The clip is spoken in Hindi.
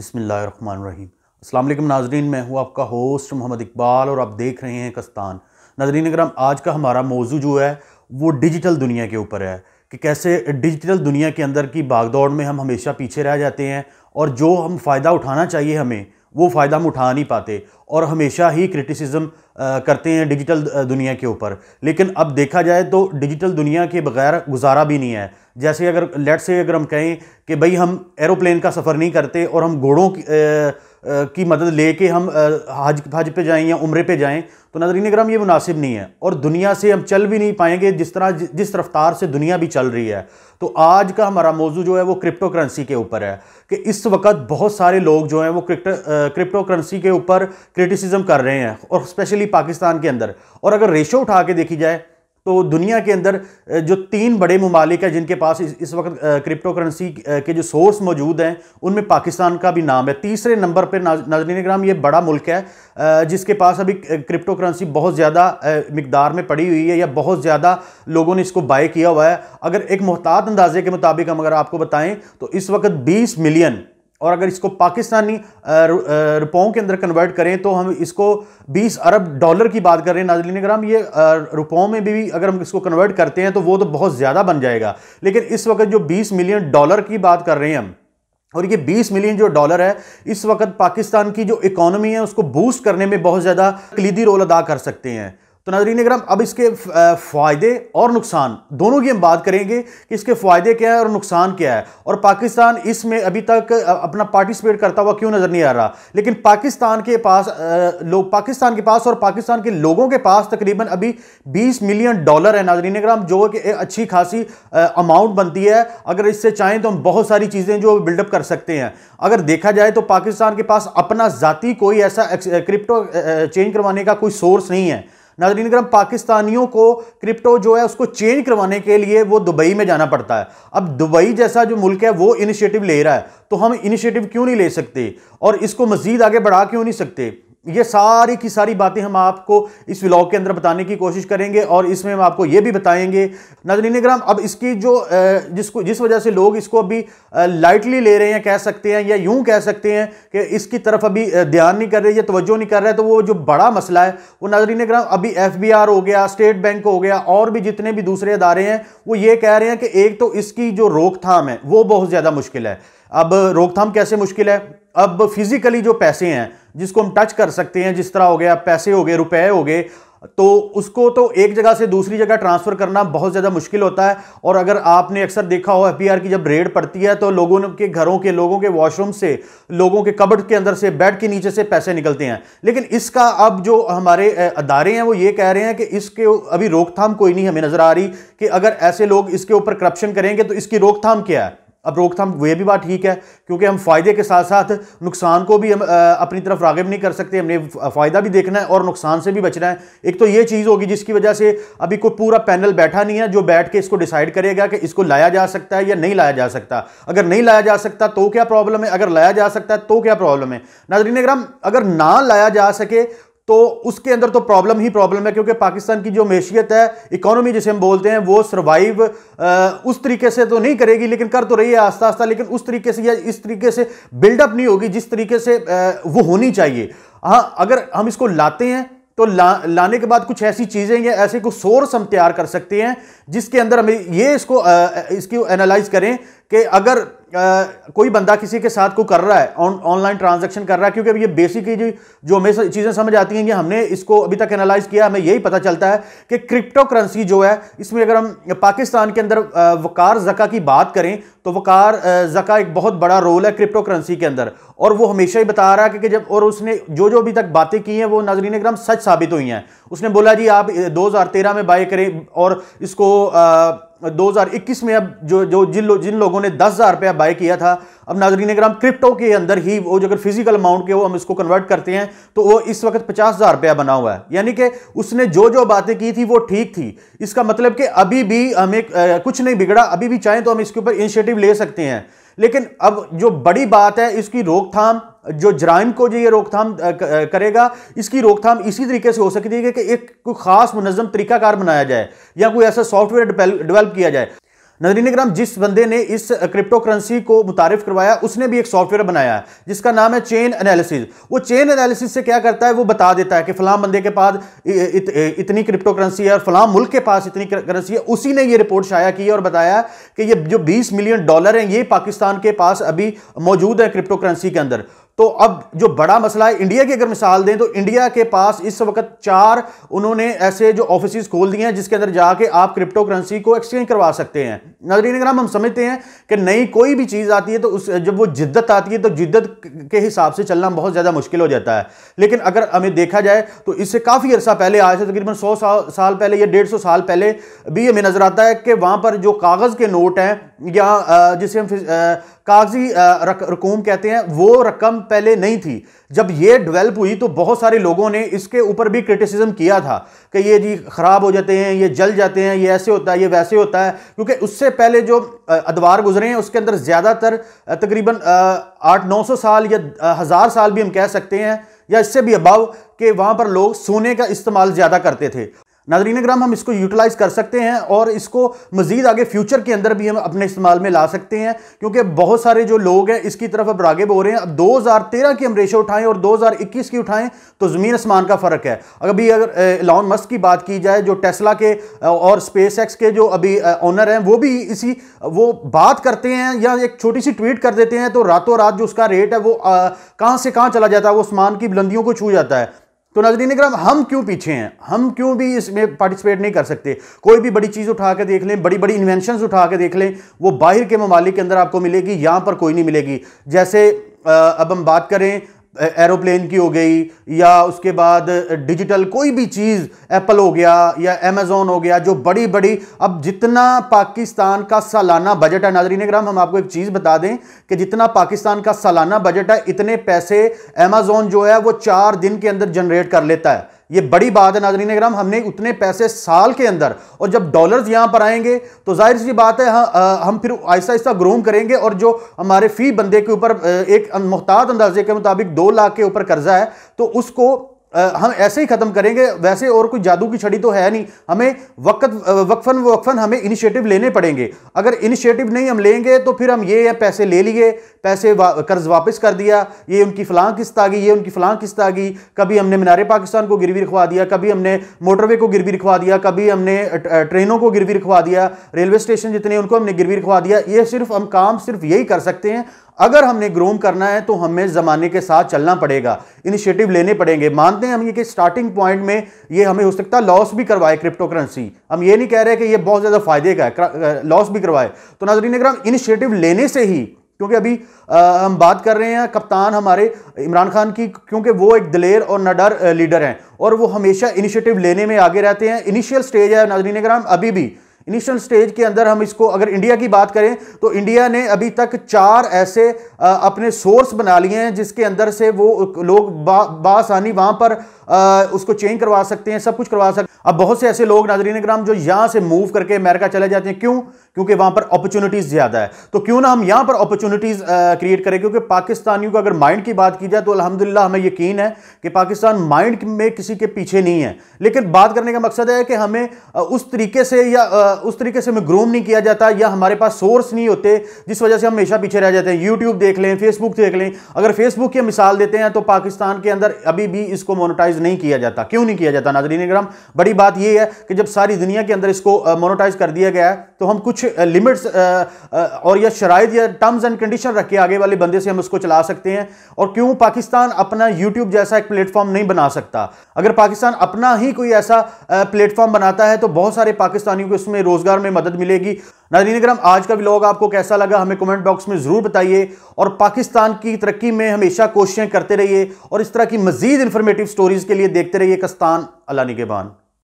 बिस्मिल्लाहिर्रहमानिर्रहीम। अस्सलाम वालेकुम नाज़रीन, मैं हूँ आपका होस्ट मोहम्मद इकबाल और आप देख रहे हैं कस्तान। नाज़रीन अगर हम आज का हमारा मौजू जो है वो डिजिटल दुनिया के ऊपर है कि कैसे डिजिटल दुनिया के अंदर की भागदौड़ में हम हमेशा पीछे रह जाते हैं और जो हम फ़ायदा उठाना चाहिए हमें वो फ़ायदा हम उठा नहीं पाते और हमेशा ही क्रिटिसिज्म करते हैं डिजिटल दुनिया के ऊपर। लेकिन अब देखा जाए तो डिजिटल दुनिया के बगैर गुजारा भी नहीं है। जैसे अगर लेट से अगर हम कहें कि भाई हम एरोप्लेन का सफ़र नहीं करते और हम घोड़ों की मदद लेके हम हज पे जाएं या उम्रे पे जाएं तो नाज़रीन अगर हम ये मुनासिब नहीं है और दुनिया से हम चल भी नहीं पाएंगे जिस रफ्तार से दुनिया भी चल रही है। तो आज का हमारा मौजू जो है वो क्रिप्टो करेंसी के ऊपर है कि इस वक्त बहुत सारे लोग जो हैं वो क्रिप्टो करेंसी के ऊपर क्रिटिसिज्म कर रहे हैं और स्पेशली पाकिस्तान के अंदर। और अगर रेशो उठा के देखी जाए तो दुनिया के अंदर जो 3 बड़े ममालिक हैं जिनके पास इस वक्त क्रिप्टो करेंसी के जो सोर्स मौजूद हैं उनमें पाकिस्तान का भी नाम है। तीसरे नंबर पर नाज़रीन किराम ये बड़ा मुल्क है जिसके पास अभी क्रिप्टो करेंसी बहुत ज़्यादा मिकदार में पड़ी हुई है या बहुत ज़्यादा लोगों ने इसको बाय किया हुआ है। अगर एक मुहतात अंदाजे के मुताबिक हम अगर आपको बताएं तो इस वक्त 20 मिलियन और अगर इसको पाकिस्तानी रुपयों के अंदर कन्वर्ट करें तो हम इसको 20 अरब डॉलर की बात कर रहे हैं नाज़रीन किराम। ये रुपयों में भी अगर हम इसको कन्वर्ट करते हैं तो वो तो बहुत ज़्यादा बन जाएगा। लेकिन इस वक्त जो 20 मिलियन डॉलर की बात कर रहे हैं हम और ये 20 मिलियन जो डॉलर है इस वक्त पाकिस्तान की जो इकोनॉमी है उसको बूस्ट करने में बहुत ज़्यादा कलीदी रोल अदा कर सकते हैं। तो नाज़रीन अगर हम अब इसके फ़ायदे और नुकसान दोनों की हम बात करेंगे कि इसके फ़ायदे क्या है और नुकसान क्या है और पाकिस्तान इसमें अभी तक अपना पार्टिसिपेट करता हुआ क्यों नज़र नहीं आ रहा। लेकिन पाकिस्तान के पास और पाकिस्तान के लोगों के पास तकरीबन अभी 20 मिलियन डॉलर है नाज़रीन अगर हम, जो कि एक अच्छी खासी अमाउंट बनती है। अगर इससे चाहें तो हम बहुत सारी चीज़ें जो बिल्डअप कर सकते हैं। अगर देखा जाए तो पाकिस्तान के पास अपना ज़ाती कोई ऐसा क्रिप्टो चेंज करवाने का कोई सोर्स नहीं है नाज़रीन अगर पाकिस्तानियों को क्रिप्टो जो है उसको चेंज करवाने के लिए वो दुबई में जाना पड़ता है। अब दुबई जैसा जो मुल्क है वो इनिशिएटिव ले रहा है तो हम इनिशिएटिव क्यों नहीं ले सकते और इसको मजीद आगे बढ़ा क्यों नहीं सकते। ये सारी की सारी बातें हम आपको इस व्लॉग के अंदर बताने की कोशिश करेंगे और इसमें हम आपको ये भी बताएंगे नाज़रीन किराम। अब इसकी जो जिस वजह से लोग इसको अभी लाइटली ले रहे हैं कह सकते हैं या यूं कह सकते हैं कि इसकी तरफ अभी ध्यान नहीं कर रहे या तवज्जो नहीं कर रहे, तो वो जो बड़ा मसला है वो नाज़रीन किराम अभी FBR हो गया, स्टेट बैंक हो गया और भी जितने भी दूसरे अदारे हैं वो ये कह रहे हैं कि एक तो इसकी जो रोकथाम है वो बहुत ज़्यादा मुश्किल है। अब रोकथाम कैसे मुश्किल है, अब फिजिकली जो पैसे हैं जिसको हम टच कर सकते हैं, जिस तरह हो गया पैसे हो गए, रुपए हो गए, तो उसको तो एक जगह से दूसरी जगह ट्रांसफ़र करना बहुत ज़्यादा मुश्किल होता है। और अगर आपने अक्सर देखा हो FBR की जब रेड पड़ती है तो लोगों के घरों के लोगों के वॉशरूम से, लोगों के कबर्ड के अंदर से, बेड के नीचे से पैसे निकलते हैं। लेकिन इसका अब जो हमारे अदारे हैं वो ये कह रहे हैं कि इसके अभी रोकथाम कोई नहीं हमें नज़र आ रही कि अगर ऐसे लोग इसके ऊपर करप्शन करेंगे तो इसकी रोकथाम क्या है। अब रोकथाम ये भी बात ठीक है क्योंकि हम फ़ायदे के साथ साथ नुकसान को भी हम अपनी तरफ राग़िब नहीं कर सकते। हमने फ़ायदा भी देखना है और नुकसान से भी बचना है। एक तो ये चीज़ होगी जिसकी वजह से अभी कोई पूरा पैनल बैठा नहीं है जो बैठ के इसको डिसाइड करेगा कि इसको लाया जा सकता है या नहीं लाया जा सकता। अगर नहीं लाया जा सकता तो क्या प्रॉब्लम है, अगर लाया जा सकता है तो क्या प्रॉब्लम है। नाज़रीन अगर अगर ना लाया जा सके तो उसके अंदर तो प्रॉब्लम ही प्रॉब्लम है क्योंकि पाकिस्तान की जो मैशियत है, इकोनॉमी जिसे हम बोलते हैं, वो सर्वाइव उस तरीके से तो नहीं करेगी, लेकिन कर तो रही है आस्ता आस्ता, लेकिन उस तरीके से या इस तरीके से बिल्डअप नहीं होगी जिस तरीके से वो होनी चाहिए। हाँ, अगर हम इसको लाते हैं तो लाने के बाद कुछ ऐसी चीज़ें या ऐसे कुछ सोर्स हम तैयार कर सकते हैं जिसके अंदर हमें ये इसकी एनालाइज करें कि अगर कोई बंदा किसी के साथ को कर रहा है, ऑनलाइन ट्रांजैक्शन कर रहा है, क्योंकि ये बेसिकली जो हमें चीज़ें समझ आती हैं, ये हमने इसको अभी तक एनालाइज किया, हमें यही पता चलता है कि क्रिप्टो करेंसी जो है इसमें अगर हम पाकिस्तान के अंदर वकार ज़का की बात करें तो वकार ज़का एक बहुत बड़ा रोल है क्रिप्टो करेंसी के अंदर। और वो हमेशा ही बता रहा है कि जब और उसने जो अभी तक बातें की हैं वो नाज़रीन अकरम सच साबित हुई हैं। उसने बोला जी आप 2013 में बाय करें और इसको 2021 में अब जो जिन लोगों ने 10,000 रुपया बाय किया था, अब नाज़रीन अकरम क्रिप्टो के अंदर ही वो जो अगर फिजिकल अमाउंट के वो हम इसको कन्वर्ट करते हैं तो वो इस वक्त 50,000 रुपया बना हुआ है। यानी कि उसने जो बातें की थी वो ठीक थी। इसका मतलब कि अभी भी हमें कुछ नहीं बिगड़ा, अभी भी चाहें तो हम इसके ऊपर इनिशिएटिव ले सकते हैं। लेकिन अब जो बड़ी बात है इसकी रोकथाम, जो जराइम को जो ये रोकथाम करेगा, इसकी रोकथाम इसी तरीके से हो सकती है कि एक कोई खास मुनज़्ज़म तरीकाकार बनाया जाए या कोई ऐसा सॉफ्टवेयर डेवलप किया जाए। नाज़रीन इकराम, जिस बंदे ने इस क्रिप्टो करेंसी को मुतारिफ करवाया उसने भी एक सॉफ्टवेयर बनाया है जिसका नाम है चेन एनालिसिस। वो चेन एनालिसिस से क्या करता है, वो बता देता है कि फलां बंदे के पास इतनी क्रिप्टो करेंसी है और फलां मुल्क के पास इतनी करेंसी है। उसी ने ये रिपोर्ट शाया की और बताया कि ये जो $20 मिलियन हैं ये पाकिस्तान के पास अभी मौजूद है क्रिप्टो करेंसी के अंदर। तो अब जो बड़ा मसला है, इंडिया की अगर मिसाल दें तो इंडिया के पास इस वक्त 4 उन्होंने ऐसे जो ऑफिस खोल दिए हैं जिसके अंदर जाके आप क्रिप्टो करेंसी को एक्सचेंज करवा सकते हैं। नाज़रीन इकराम, हम समझते हैं कि नई कोई भी चीज़ आती है तो जब वो जिद्दत आती है तो जिद्दत के हिसाब से चलना बहुत ज़्यादा मुश्किल हो जाता है। लेकिन अगर हमें देखा जाए तो इससे काफ़ी अर्सा पहले, आज से तकरीबन 100 साल पहले या 150 साल पहले भी हमें नजर आता है कि वहाँ पर जो कागज़ के नोट हैं या जिसे हम कागजी रकूम कहते हैं, वो रकम पहले नहीं थी। जब ये डेवलप हुई तो बहुत सारे लोगों ने इसके ऊपर भी क्रिटिसिज्म किया था कि ये जी ख़राब हो जाते हैं, ये जल जाते हैं, ये ऐसे होता है, ये वैसे होता है, क्योंकि उससे पहले जो अदवार गुजरे हैं उसके अंदर ज़्यादातर तकरीबन 800-900 साल या 1000 साल भी हम कह सकते हैं या इससे भी अबव कि वहाँ पर लोग सोने का इस्तेमाल ज़्यादा करते थे। नाज़रीन इकराम, हम इसको यूटिलाइज कर सकते हैं और इसको मजीद आगे फ्यूचर के अंदर भी हम अपने इस्तेमाल में ला सकते हैं, क्योंकि बहुत सारे जो लोग हैं इसकी तरफ अब राग़िब हो रहे हैं। अब 2013 की हम रेशो उठाएं और 2021 की उठाएं तो ज़मीन आसमान का फ़र्क है। अगर एलॉन मस्क की बात की जाए, जो टेस्ला के और स्पेस एक्स के जो अभी ओनर हैं, वो भी वो बात करते हैं या एक छोटी सी ट्वीट कर देते हैं तो रातों रात जो उसका रेट है वो कहाँ से कहाँ चला जाता है, वो आसमान की बुलंदियों को छू जाता है। तो नाज़रीन इकराम, हम क्यों पीछे हैं? हम क्यों भी इसमें पार्टिसिपेट नहीं कर सकते? कोई भी बड़ी चीज़ उठा के देख लें, बड़ी बड़ी इन्वेंशंस उठा के देख लें, वो बाहर के ममालिक के अंदर आपको मिलेगी, यहाँ पर कोई नहीं मिलेगी। जैसे अब हम बात करें एरोप्लेन की हो गई, या उसके बाद डिजिटल कोई भी चीज़, एप्पल हो गया या अमेज़ॉन हो गया, जो बड़ी बड़ी, अब जितना पाकिस्तान का सालाना बजट है, नाज़रीन इकराम हम आपको एक चीज़ बता दें कि जितना पाकिस्तान का सालाना बजट है इतने पैसे अमेज़ॉन जो है वो 4 दिन के अंदर जनरेट कर लेता है। ये बड़ी बात है नाज़रीन इकराम, हमने उतने पैसे साल के अंदर, और जब डॉलर्स यहां पर आएंगे तो जाहिर सी बात है हम फिर आहिस्ता आहिस्ता ग्रोम करेंगे, और जो हमारे फी बंदे के ऊपर एक मुहतात अंदाजे के मुताबिक 2 लाख के ऊपर कर्जा है तो उसको हम ऐसे ही खत्म करेंगे। वैसे और कोई जादू की छड़ी तो है नहीं, हमें वक्फन हमें इनिशिएटिव लेने पड़ेंगे। अगर इनिशिएटिव नहीं हम लेंगे तो फिर हम ये पैसे ले लिए, पैसे कर्ज वापस कर दिया, ये उनकी फलां किस्त आ गई, ये उनकी फलां किस्त आ गई, कभी हमने मीनार पाकिस्तान को गिरवी रखवा दिया, कभी हमने मोटरवे को गिरवी रखवा दिया, कभी हमने ट्रेनों को गिरवी रखवा दिया, रेलवे स्टेशन जितने उनको हमने गिरवी रखवा दिया। ये हम काम सिर्फ यही कर सकते हैं। अगर हमने ग्रोम करना है तो हमें ज़माने के साथ चलना पड़ेगा, इनिशिएटिव लेने पड़ेंगे। मानते हैं हम ये कि स्टार्टिंग पॉइंट में ये हमें हो सकता है लॉस भी करवाए क्रिप्टो करेंसी, हम ये नहीं कह रहे कि ये बहुत ज़्यादा फायदे का है, लॉस भी करवाए। तो नाज़रीन इकराम, इनिशिएटिव लेने से ही, क्योंकि अभी हम बात कर रहे हैं कप्तान हमारे इमरान खान की, क्योंकि वो एक दिलेर और निडर लीडर हैं और वो हमेशा इनिशिएटिव लेने में आगे रहते हैं। इनिशियल स्टेज है नाज़रीन इकराम, अभी भी इनिशियल स्टेज के अंदर हम इसको, अगर इंडिया की बात करें तो इंडिया ने अभी तक 4 ऐसे अपने सोर्स बना लिए हैं जिसके अंदर से वो लोग बासानी वहां पर उसको चेंज करवा सकते हैं, सब कुछ करवा सकते हैं। अब बहुत से ऐसे लोग नाज़रीन इकराम जो यहां से मूव करके अमेरिका चले जाते हैं, क्यों? क्योंकि वहां पर अपॉर्चुनिटीज ज्यादा है। तो क्यों ना हम यहां पर अपॉर्चुनिटीज क्रिएट करें, क्योंकि पाकिस्तानियों को अगर माइंड की बात की जाए तो अल्हम्दुलिल्लाह हमें यकीन है कि पाकिस्तान माइंड में किसी के पीछे नहीं है। लेकिन बात करने का मकसद है कि हमें उस तरीके से हमें ग्रूम नहीं किया जाता, या हमारे पास सोर्स नहीं होते जिस वजह से हम हमेशा पीछे रह जाते हैं। यूट्यूब देख लें, फेसबुक देख लें, अगर फेसबुक की मिसाल देते हैं तो पाकिस्तान के अंदर अभी भी इसको मोनेटाइज नहीं किया जाता। क्यों नहीं किया जाता नाज़रीन इकराम? बड़ी बात यह है कि जब सारी दुनिया के अंदर इसको मोनेटाइज कर दिया गया है तो हम कुछ लिमिट्स और या शराइत या टर्म्स एंड कंडीशन रख के आगे वाले बंदे से हम उसको चला सकते हैं। और क्यों पाकिस्तान अपना यूट्यूब जैसा एक प्लेटफॉर्म नहीं बना सकता? अगर पाकिस्तान अपना ही कोई ऐसा प्लेटफॉर्म बनाता है तो बहुत सारे पाकिस्तानियों को इसमें रोजगार में मदद मिलेगी। नाज़रीन इकराम, आज का व्लॉग आपको कैसा लगा हमें कमेंट बॉक्स में जरूर बताइए, और पाकिस्तान की तरक्की में हमेशा कोशिशें करते रहिए, और इस तरह की मजीद इंफॉर्मेटिव स्टोरीज के लिए देखते रहिए कस्तान। अल्लाह निगहबान।